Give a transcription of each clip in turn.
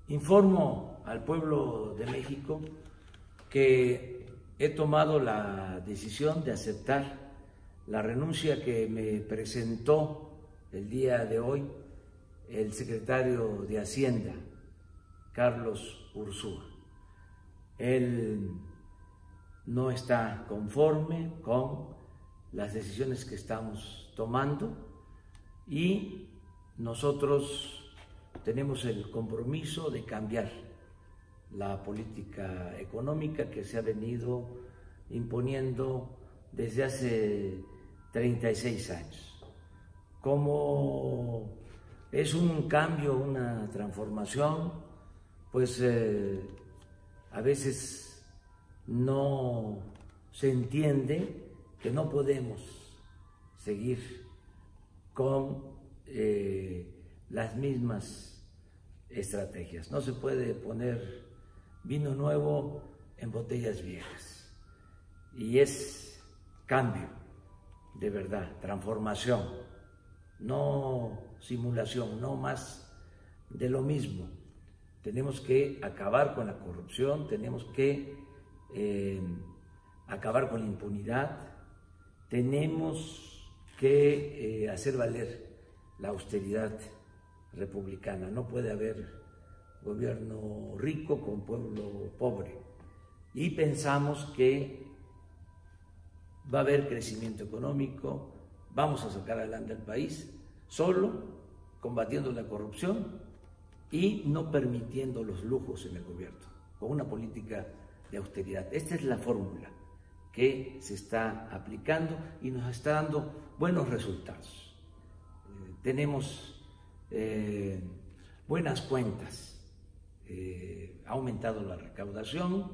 Informo al pueblo de México que he tomado la decisión de aceptar la renuncia que me presentó el día de hoy el secretario de Hacienda, Carlos Ursúa. Él no está conforme con las decisiones que estamos tomando y nosotros tenemos el compromiso de cambiar la política económica que se ha venido imponiendo desde hace 36 años. Como es un cambio, una transformación, pues a veces no se entiende que no podemos seguir con las mismas estrategias. No se puede poner vino nuevo en botellas viejas. Y es cambio, de verdad, transformación, no simulación, no más de lo mismo. Tenemos que acabar con la corrupción, tenemos que acabar con la impunidad, tenemos que hacer valer la austeridad republicana. No puede haber gobierno rico con pueblo pobre. Y pensamos que va a haber crecimiento económico, vamos a sacar adelante el país solo combatiendo la corrupción y no permitiendo los lujos en el gobierno, con una política de austeridad. Esta es la fórmula que se está aplicando y nos está dando buenos resultados. Tenemos buenas cuentas, ha aumentado la recaudación,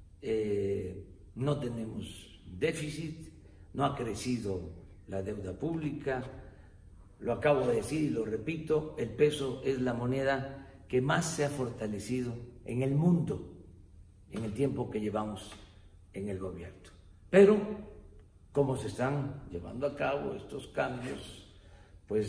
no tenemos déficit, no ha crecido la deuda pública. Lo acabo de decir y lo repito, el peso es la moneda que más se ha fortalecido en el mundo en el tiempo que llevamos en el gobierno. Pero como se están llevando a cabo estos cambios, pues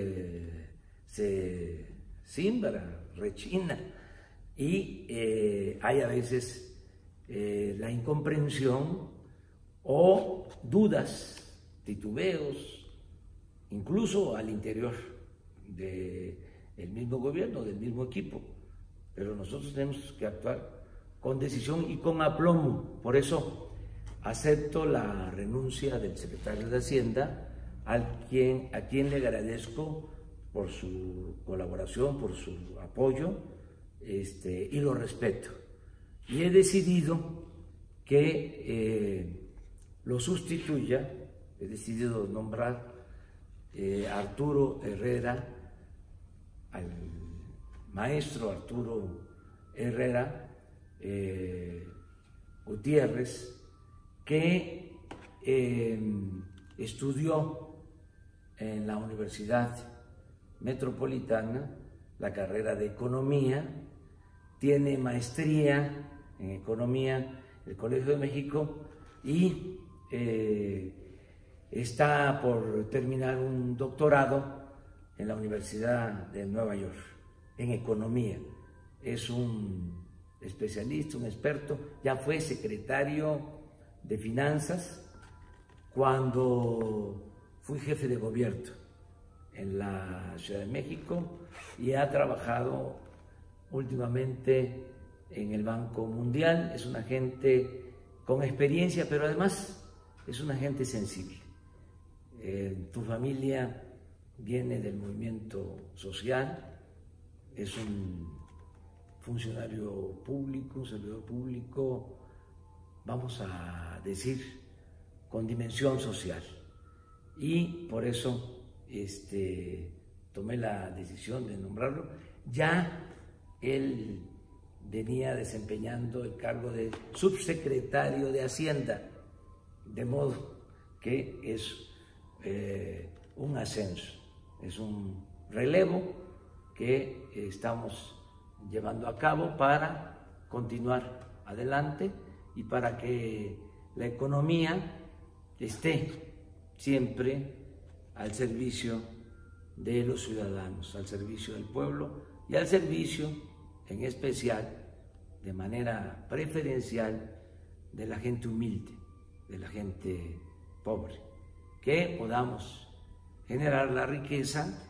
se simbra, rechina y hay a veces la incomprensión o dudas, titubeos, incluso al interior del mismo gobierno, del mismo equipo. Pero nosotros tenemos que actuar con decisión y con aplomo. Por eso acepto la renuncia del secretario de Hacienda, a quien le agradezco por su colaboración, por su apoyo, y lo respeto. Y he decidido que lo sustituya, he decidido nombrar a Arturo Herrera, al maestro Arturo Herrera Gutiérrez, que estudió en la Universidad Metropolitana la carrera de Economía, tiene maestría en Economía del Colegio de México y está por terminar un doctorado en la Universidad de Nueva York en Economía. Es un especialista, un experto, ya fue secretario de Finanzas cuando fui jefe de gobierno en la Ciudad de México y ha trabajado últimamente en el Banco Mundial. Es una gente con experiencia, pero además es una gente sensible. Tu familia viene del movimiento social, es un funcionario público, un servidor público, vamos a decir, con dimensión social. Y por eso tomé la decisión de nombrarlo. Ya él venía desempeñando el cargo de subsecretario de Hacienda, de modo que es un ascenso, es un relevo que estamos llevando a cabo para continuar adelante y para que la economía esté siempre al servicio de los ciudadanos, al servicio del pueblo y al servicio en especial de manera preferencial de la gente humilde, de la gente pobre, que podamos generar la riqueza,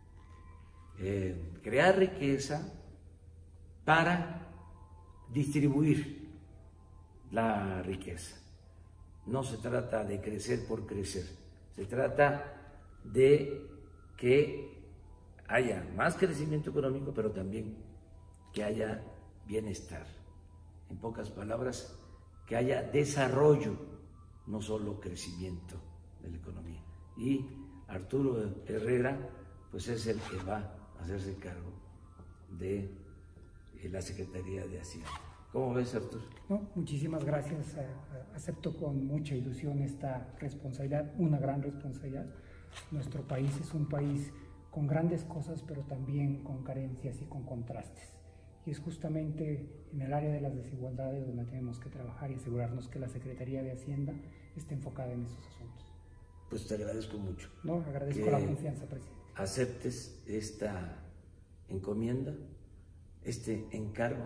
crear riqueza para distribuir la riqueza. No se trata de crecer por crecer, se trata de que haya más crecimiento económico, pero también que haya bienestar. En pocas palabras, que haya desarrollo, no solo crecimiento de la economía. Y Arturo Herrera, pues es el que va a hacerse cargo de la Secretaría de Hacienda. ¿Cómo ves, Arturo? No, muchísimas gracias. Acepto con mucha ilusión esta responsabilidad, una gran responsabilidad. Nuestro país es un país con grandes cosas, pero también con carencias y con contrastes. Y es justamente en el área de las desigualdades donde tenemos que trabajar y asegurarnos que la Secretaría de Hacienda esté enfocada en esos asuntos. Pues te agradezco mucho. No, agradezco la confianza, presidente. Aceptes esta encomienda, este encargo,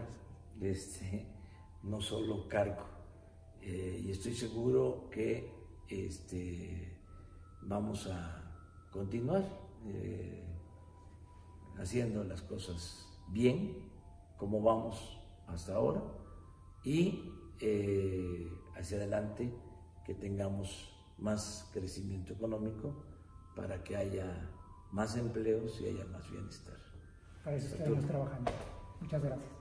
no solo cargo. Y estoy seguro que vamos a continuar haciendo las cosas bien, como vamos hasta ahora, y hacia adelante que tengamos más crecimiento económico para que haya más empleos y haya más bienestar. Para eso estamos trabajando. Muchas gracias.